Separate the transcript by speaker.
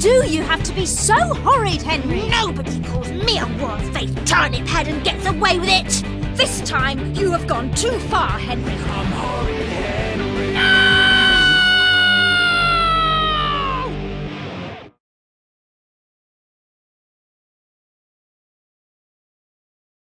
Speaker 1: do you have to be so horrid, Henry?
Speaker 2: Nobody calls me a war-faced turnip head and gets away with it!
Speaker 1: This time you have gone too far, Henry.
Speaker 3: I'm horrid.